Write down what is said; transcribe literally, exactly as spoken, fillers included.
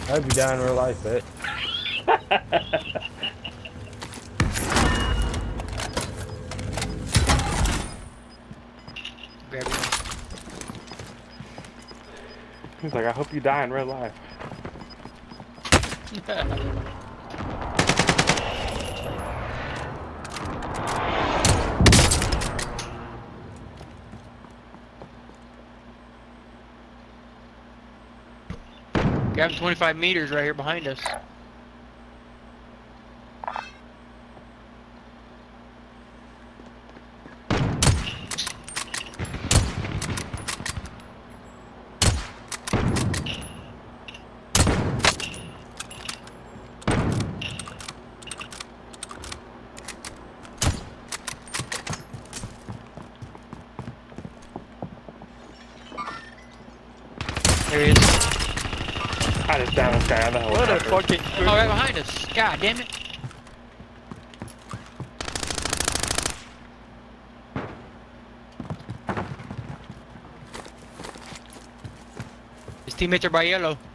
I hope you die in real life, but. Grab it. He's like, I hope you die in real life. Grab twenty-five meters right here behind us. There he is. I just down this guy out of the What a helicopter. fucking. Oh, right behind us. God damn it. His teammates are by yellow.